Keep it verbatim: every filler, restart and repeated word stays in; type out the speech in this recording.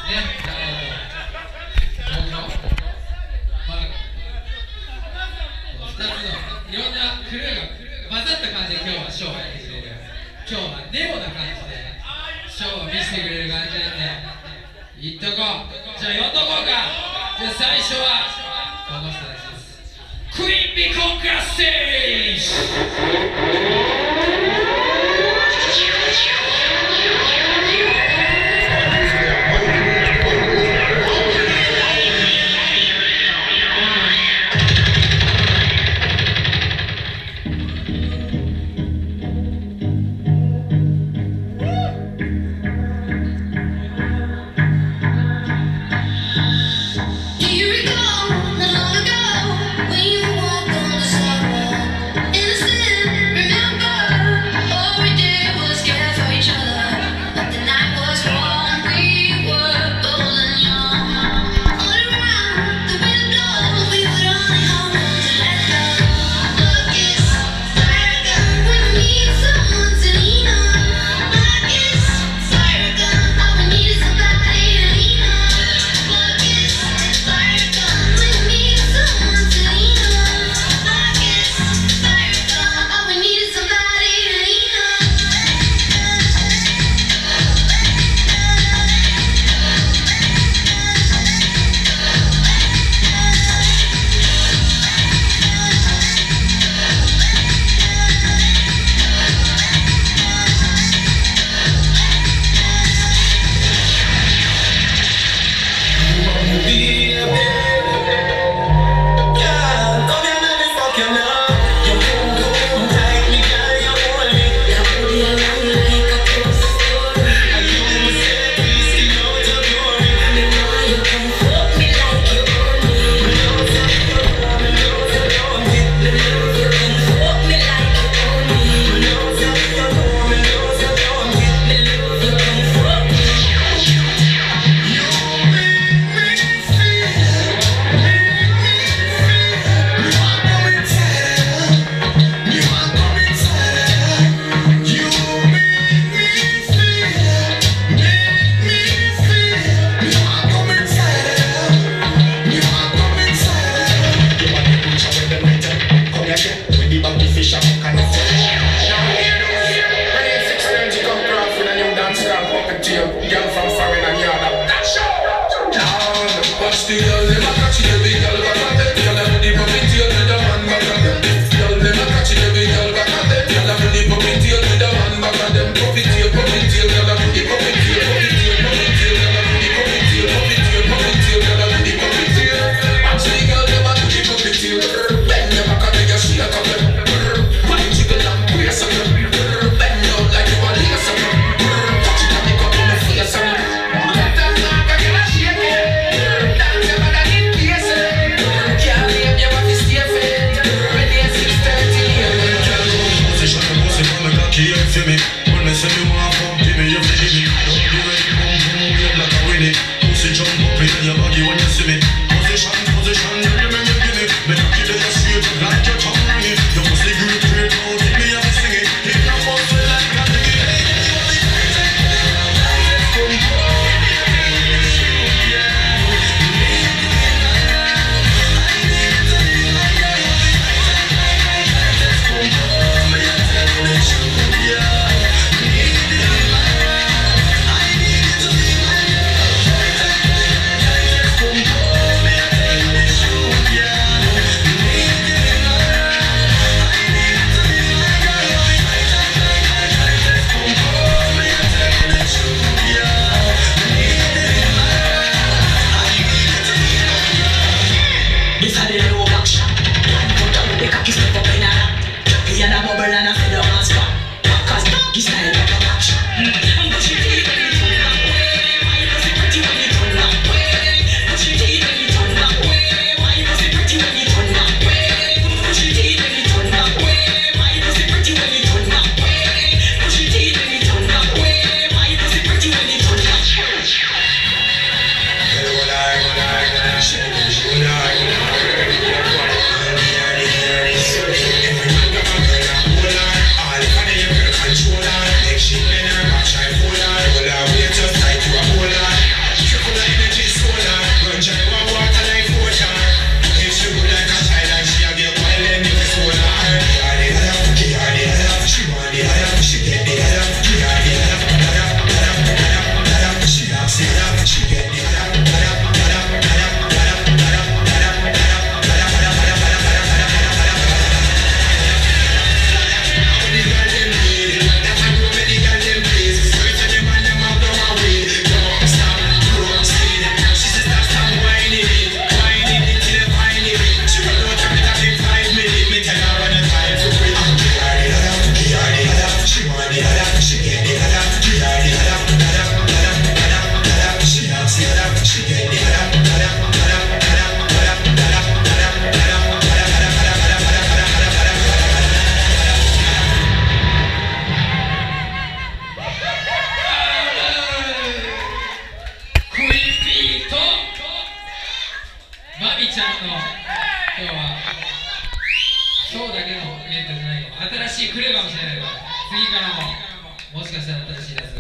いろんなクルーが混ざった感じで今日はショーをやってくれる。今日はネオな感じでショーを見せてくれる感じなんでいっとこう。じゃあ呼んどこうか。じゃあ最初はこの人たちです。クイーンビコンクラステージ。 Yes, ちゃんの今日は今日だけのイベントじゃないかも、新しい来るかもしれないから、次からももしかしたら新しいやつ